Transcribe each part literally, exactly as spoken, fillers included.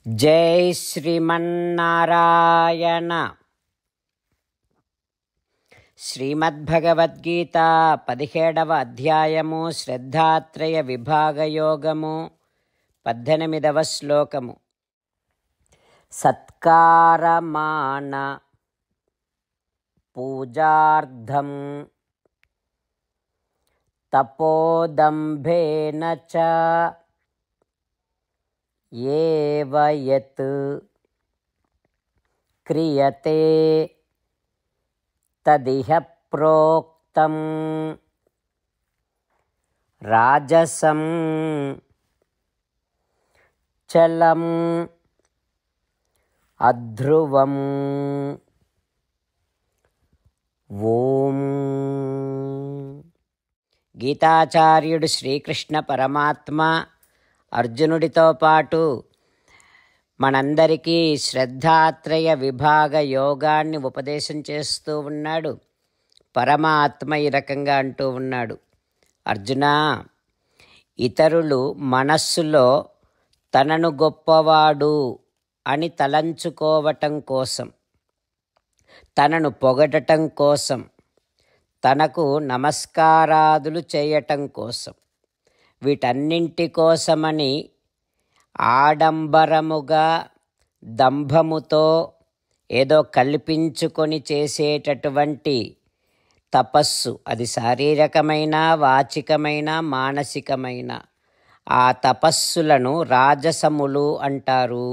జై శ్రీమన్నారాయణ. శ్రీమద్భగవద్గీత పదిహేడవ అధ్యాయము శ్రద్ధాత్రయ విభాగయోగము పద్దెనిమిదవ శ్లోకము. సత్కారమాన పూజార్థం తపోదంభేన చ ఏవ యత్ క్రియతే తదిహ ప్రోక్తం రాజసం చలం అధ్రువం. ఓం. గీతాచార్యుడు శ్రీకృష్ణ పరమాత్మ అర్జునుడితో పాటు మనందరికీ శ్రద్ధాత్రయ విభాగ యోగాన్ని ఉపదేశం చేస్తూ ఉన్నాడు. పరమాత్మ ఈ రకంగా అంటూ ఉన్నాడు, అర్జునా, ఇతరులు మనస్సులో తనను గొప్పవాడు అని తలంచుకోవటం కోసం, తనను పొగడటం కోసం, తనకు నమస్కారాదులు చేయటం కోసం, వీటన్నింటి కోసమని ఆడంబరముగా దంభముతో ఏదో కల్పించుకొని చేసేటటువంటి తపస్సు, అది శారీరకమైన, వాచికమైన, మానసికమైన ఆ తపస్సులను రాజసములు అంటారు.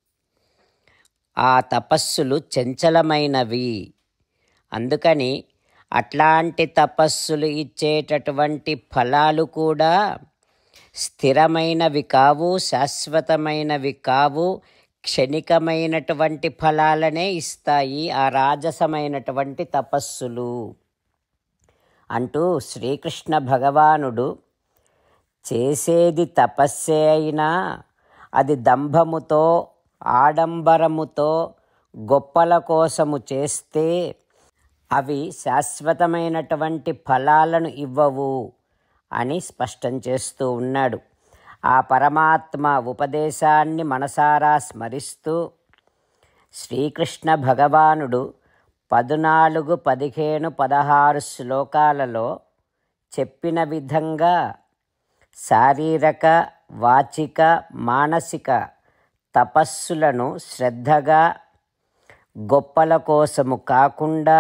ఆ తపస్సులు చంచలమైనవి. అందుకని అట్లాంటి తపస్సులు ఇచ్చేటటువంటి ఫలాలు కూడా స్థిరమైనవి కావు, శాశ్వతమైనవి కావు, క్షణికమైనటువంటి ఫలాలనే ఇస్తాయి ఆ రాజసమైనటువంటి తపస్సులు అంటూ శ్రీకృష్ణ భగవానుడు చేసేది తపస్సే అయినా అది దంభముతో, ఆడంబరముతో, గొప్పల కోసము చేస్తే అవి శాశ్వతమైనటువంటి ఫలాలను ఇవ్వవు అని స్పష్టం చేస్తూ ఉన్నాడు. ఆ పరమాత్మ ఉపదేశాన్ని మనసారా స్మరిస్తూ శ్రీకృష్ణ భగవానుడు పద్నాలుగు, పదిహేను, పదహారు శ్లోకాలలో చెప్పిన విధంగా శారీరక, వాచిక, మానసిక తపస్సులను శ్రద్ధగా, గొప్పల కోసము కాకుండా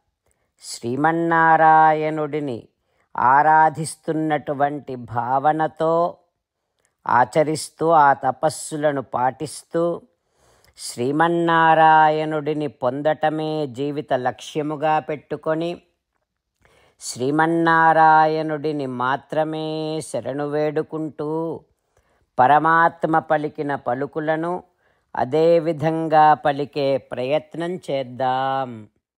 శ్రీమన్నారాయణుడిని ఆరాధిస్తున్నటువంటి భావనతో ఆచరిస్తూ, ఆ తపస్సులను పాటిస్తూ శ్రీమన్నారాయణుడిని పొందటమే జీవిత లక్ష్యముగా పెట్టుకొని శ్రీమన్నారాయణుడిని మాత్రమే శరణు వేడుకుంటూ పరమాత్మ పలికిన పలుకులను అదేవిధంగా పలికే ప్రయత్నం చేద్దాం.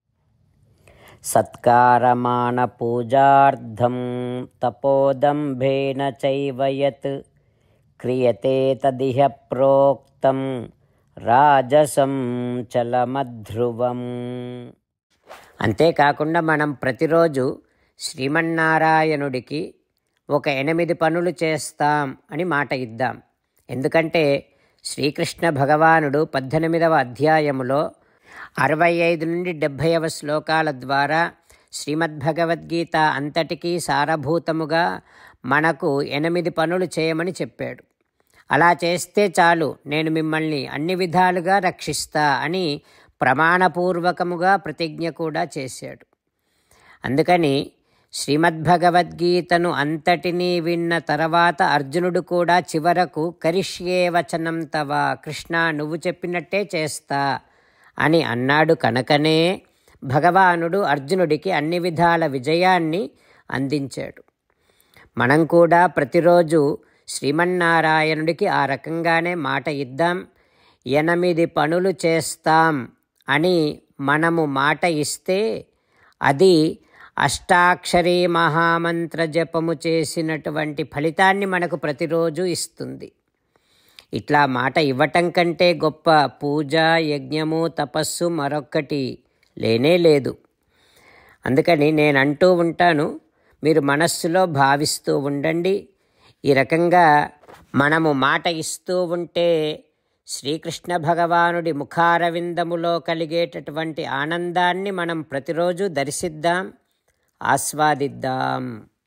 సత్కారమాన పూజార్థం తపోదంభేన చైవ యత్ క్రియతే తదిహ ప్రోక్తం రాజసం చలమధ్రువం. అంతేకాకుండా మనం ప్రతిరోజు శ్రీమన్నారాయణుడికి ఒక ఎనిమిది పనులు చేస్తాం అని మాట ఇద్దాం. ఎందుకంటే శ్రీకృష్ణ భగవానుడు పద్దెనిమిదవ అధ్యాయములో అరవై ఐదు నుండి డెబ్భైవ శ్లోకాల ద్వారా శ్రీమద్భగవద్గీత అంతటికీ సారభూతముగా మనకు ఎనిమిది పనులు చేయమని చెప్పాడు. అలా చేస్తే చాలు, నేను మిమ్మల్ని అన్ని విధాలుగా రక్షిస్తా అని ప్రమాణపూర్వకముగా ప్రతిజ్ఞ కూడా చేశాడు. అందుకని శ్రీమద్భగవద్గీతను అంతటినీ విన్న తర్వాత అర్జునుడు కూడా చివరకు కరిష్యే వచనం తవ, కృష్ణ నువ్వు చెప్పినట్టే చేస్తా అని అన్నాడు. కనుకనే భగవానుడు అర్జునుడికి అన్ని విధాల విజయాన్ని అందించాడు. మనం కూడా ప్రతిరోజు శ్రీమన్నారాయణుడికి ఆ రకంగానే మాట ఇద్దాం. ఎనిమిది పనులు చేస్తాం అని మనము మాట ఇస్తే అది అష్టాక్షరీ మహామంత్ర జపము చేసినటువంటి ఫలితాన్ని మనకు ప్రతిరోజు ఇస్తుంది. ఇట్లా మాట ఇవ్వటం కంటే గొప్ప పూజ, యజ్ఞము, తపస్సు మరొక్కటి లేనే లేదు. అందుకని నేను అంటూ ఉంటాను, మీరు మనస్సులో భావిస్తూ ఉండండి. ఈ రకంగా మనము మాట ఇస్తూ ఉంటే శ్రీకృష్ణ భగవానుడి ముఖారవిందములో కలిగేటటువంటి ఆనందాన్ని మనం ప్రతిరోజు దర్శిద్దాం, ఆస్వాదిద్దాం.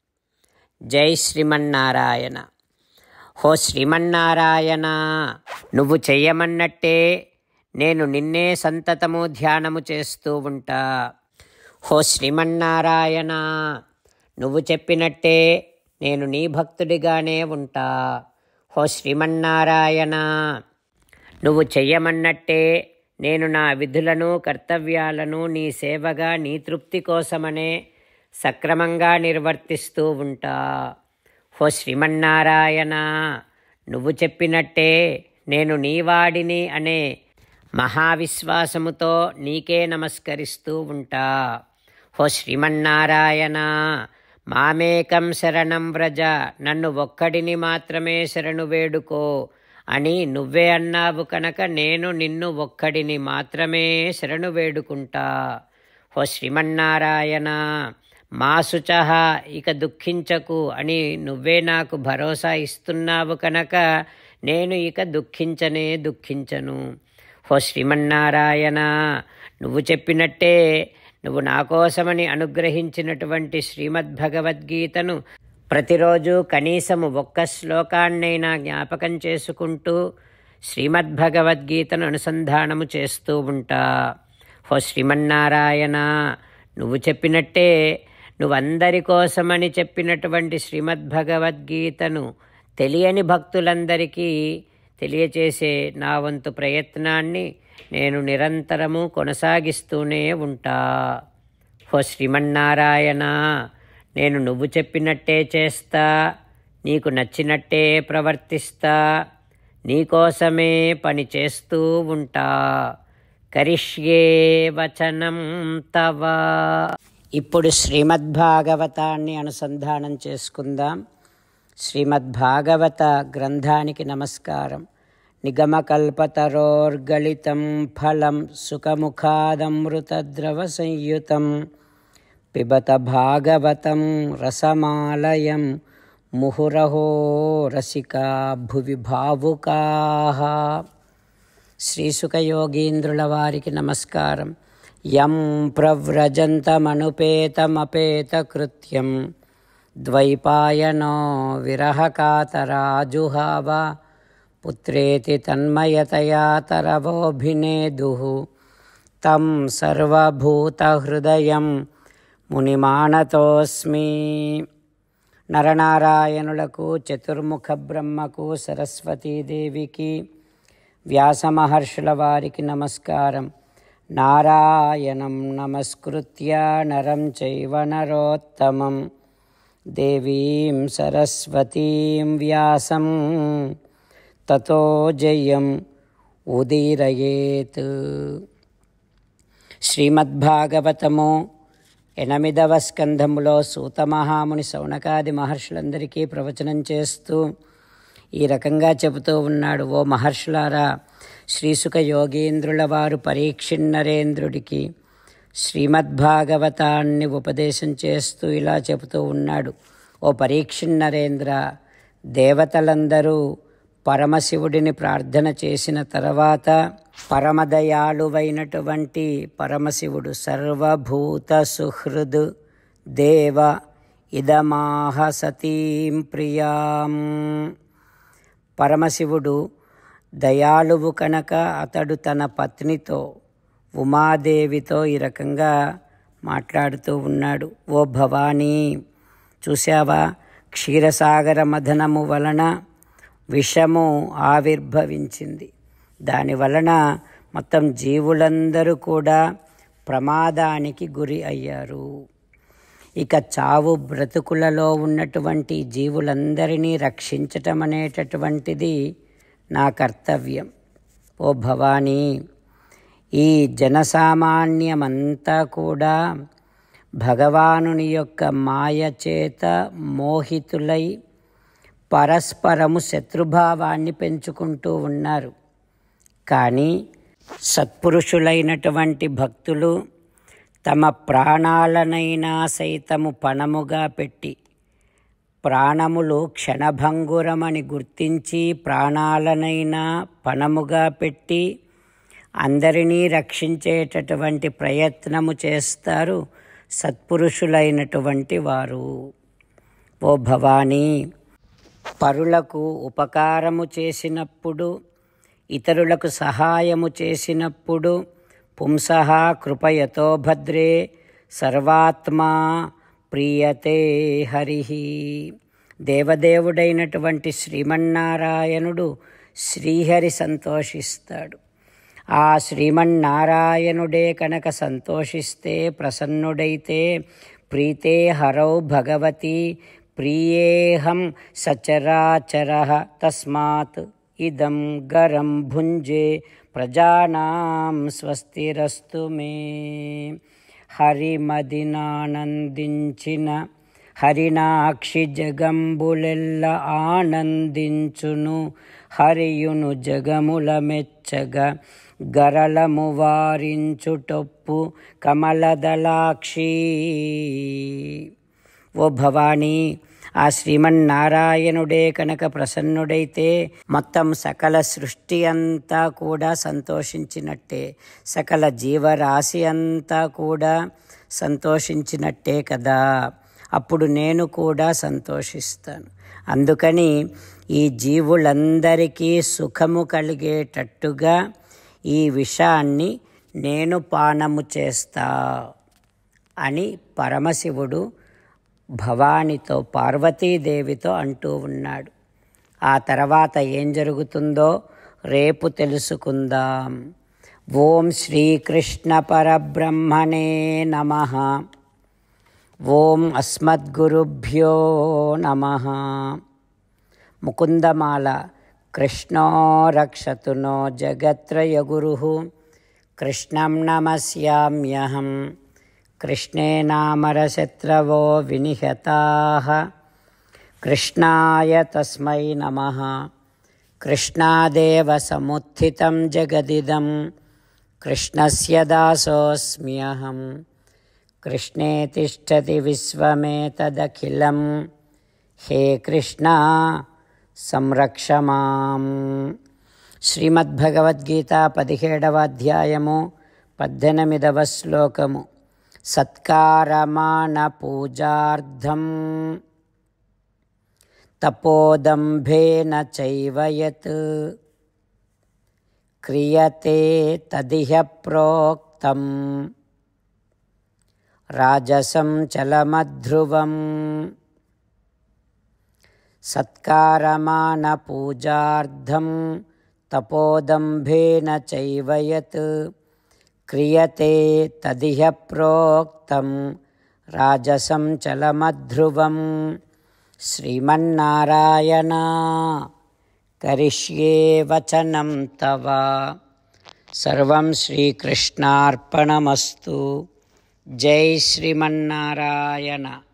జై శ్రీమన్నారాయణ. హో శ్రీమన్నారాయణ, నువ్వు చెయ్యమన్నట్టే నేను నిన్నే సంతతము ధ్యానము చేస్తూ ఉంటా. హో శ్రీమన్నారాయణ, నువ్వు చెప్పినట్టే నేను నీ భక్తుడిగానే ఉంటా. హో శ్రీమన్నారాయణ, నువ్వు చెయ్యమన్నట్టే నేను నా విధులను కర్తవ్యాలను నీ సేవగా నీ తృప్తి కోసమనే సక్రమంగా నిర్వర్తిస్తూ ఉంటా. హో శ్రీమన్నారాయణ, నువ్వు చెప్పినట్టే నేను నీవాడిని అనే మహావిశ్వాసముతో నీకే నమస్కరిస్తూ ఉంటా. హో శ్రీమన్నారాయణ, మామేకం శరణం వ్రజ, నన్ను ఒక్కడిని మాత్రమే శరణు వేడుకో అని నువ్వే అన్నావు కనుక నేను నిన్ను ఒక్కడిని మాత్రమే శరణు వేడుకుంటా. హో శ్రీమన్నారాయణ, మా శుచః, ఇక దుఃఖించకు అని నువ్వే నాకు భరోసా ఇస్తున్నావు కనుక నేను ఇక దుఃఖించనే దుఃఖించను. హో శ్రీమన్నారాయణ, నువ్వు చెప్పినట్టే నువ్వు నా కోసమని అనుగ్రహించినటువంటి శ్రీమద్భగవద్గీతను ప్రతిరోజు కనీసము ఒక్క శ్లోకాన్నైనా జ్ఞాపకం చేసుకుంటూ శ్రీమద్భగవద్గీతను అనుసంధానము చేస్తూ ఉంటా. హో శ్రీమన్నారాయణ, నువ్వు చెప్పినట్టే నువ్వందరి కోసమని చెప్పినటువంటి శ్రీమద్భగవద్గీతను తెలియని భక్తులందరికీ తెలియచేసే నా వంతు ప్రయత్నాన్ని నేను నిరంతరము కొనసాగిస్తూనే ఉంటా. హో శ్రీమన్నారాయణ, నేను నువ్వు చెప్పినట్టే చేస్తా, నీకు నచ్చినట్టే ప్రవర్తిస్తా, నీకోసమే పని చేస్తూ ఉంటా. కరిష్యే వచనం తవ. ఇప్పుడు శ్రీమద్భాగవతాన్ని అనుసంధానం చేసుకుందాం. శ్రీమద్భాగవత గ్రంథానికి నమస్కారం. నిగమకల్పతరోర్గళితం ఫలం సుఖముఖాదమృతద్రవ సంయుతం పిబత భాగవతం రసమాలయం ముహురహో రసికా భువి భావుకాః. శ్రీసుఖయోగీంద్రుల వారికి నమస్కారం. యం ప్రవ్రజంతమనుపేతమపేతకృత్యం ద్వైపాయనో విరహకాతరాజుహావ పుత్రేతి తన్మయతయా తరవోభినేదుః తం సర్వభూతహృదయం మునిమానతోస్మి. నరనారాయణులకు, చతుర్ముఖ బ్రహ్మకు, సరస్వతీదేవికి, వ్యాసమహర్షుల వారికి నమస్కారం. నారాయణం నమస్కృత్య నరం చైవ నరోత్తమం దేవీం సరస్వతీం వ్యాసం తతో జయం ఉదీరయేత్. శ్రీమద్భాగవతము ఎనిమిదవ స్కంధములో సూతమహాముని శౌనకాది మహర్షులందరికీ ప్రవచనం చేస్తూ ఈ రకంగా చెబుతూ ఉన్నాడు. ఓ మహర్షులారా, శ్రీసుఖ యోగీంద్రుల వారు పరీక్షిన్నరేంద్రుడికి శ్రీమద్భాగవతాన్ని ఉపదేశం చేస్తూ ఇలా చెబుతూ ఉన్నాడు. ఓ పరీక్షిన్నరేంద్ర, దేవతలందరూ పరమశివుడిని ప్రార్థన చేసిన తర్వాత పరమదయాళువైనటువంటి పరమశివుడు సర్వభూత సుహృద్ దేవ ఇదమాహ సతీం ప్రియాం. పరమశివుడు దయాళువు కనుక అతడు తన పత్నితో ఉమాదేవితో ఈ రకంగా మాట్లాడుతూ ఉన్నాడు. ఓ భవానీ, చూసావా, క్షీరసాగర మథనము వలన విషము ఆవిర్భవించింది. దాని వలన మొత్తం జీవులందరూ కూడా ప్రమాదానికి గురి అయ్యారు. ఇక చావు బ్రతుకులలో ఉన్నటువంటి జీవులందరినీ రక్షించటం అనేటటువంటిది నా కర్తవ్యం. ఓ భవానీ, ఈ జనసామాన్యమంతా కూడా భగవానుని యొక్క మాయ చేత మోహితులై పరస్పరము శత్రుభావాన్ని పెంచుకుంటూ ఉన్నారు. కానీ సత్పురుషులైనటువంటి భక్తులు తమ ప్రాణాలనైనా సైతము పణముగా పెట్టి ప్రాణములు క్షణభంగురమని గుర్తించి ప్రాణాలనైనా పణముగా పెట్టి అందరినీ రక్షించేటటువంటి ప్రయత్నము చేస్తారు సత్పురుషులైనటువంటి వారు. ఓ భవానీ, పరులకు ఉపకారము చేసినప్పుడు, ఇతరులకు సహాయము చేసినప్పుడు పుంసః కృపయతో భద్రే సర్వాత్మా ప్రీయతే హరిః. దేవదేవుడైనటువంటి శ్రీమన్నారాయణుడు శ్రీహరి సంతోషిస్తాడు. ఆ శ్రీమన్నారాయణుడే కనుక సంతోషిస్తే, ప్రసన్నుడైతే ప్రీతే హరౌ భగవతి ప్రియేహం సచరాచరః తస్మాత్ ఇదం గరం భుంజే ప్రజానాం స్వస్తిరస్తు మే. హరిమదినానందించిన హరినాక్షి జగంబులెల్ల ఆనందించును. హరియును జగముల మెచ్చగ గరళము వారించుటొప్పు కమలదళాక్షి. ఓ భవానీ, ఆ శ్రీమన్నారాయణుడే కనుక ప్రసన్నుడైతే మొత్తం సకల సృష్టి అంతా కూడా సంతోషించినట్టే, సకల జీవరాశి అంతా కూడా సంతోషించినట్టే కదా. అప్పుడు నేను కూడా సంతోషిస్తాను. అందుకని ఈ జీవులందరికీ సుఖము కలిగేటట్టుగా ఈ విషాన్ని నేను పానము చేస్తా అని పరమశివుడు భవానితో, పార్వతీదేవితో అంటూ ఉన్నాడు. ఆ తర్వాత ఏం జరుగుతుందో రేపు తెలుసుకుందాం. ఓం శ్రీకృష్ణ పరబ్రహ్మణే నమః. ఓం అస్మద్గురుభ్యో నమః. ముకుందమాల. కృష్ణో రక్షతు నో జగత్రయగురుః. కృష్ణం నమస్యామ్యహం. కృష్ణే నామరశత్రవో వినిహతాః. కృష్ణాయ తస్మై నమః. కృష్ణాదేవ సముత్థితం జగదిదం. కృష్ణస్య దాసోऽస్మ్యహం. కృష్ణే తిష్టతి విశ్వమేతదఖిలం. హే కృష్ణ సంరక్ష మాం. శ్రీమద్భగవద్గీత పదిహేడవ అధ్యాయము పద్దెనిమిదవ శ్లోకము. సత్కారమాన పూజార్థం తపోదంభేన చైవ యత్ క్రియతే తదిహ ప్రోక్తం రాజసం చలమధ్రువం. సత్కారమాన పూజార్థం తపోదంభేన చైవ యత్ క్రియతే తదిహ ప్రోక్తం రాజసం చలమధ్రువం. శ్రీమన్నారాయణ కరిష్యే వచనం తవ. సర్వం శ్రీకృష్ణార్పణమస్తు. జై శ్రీమన్నారాయణ.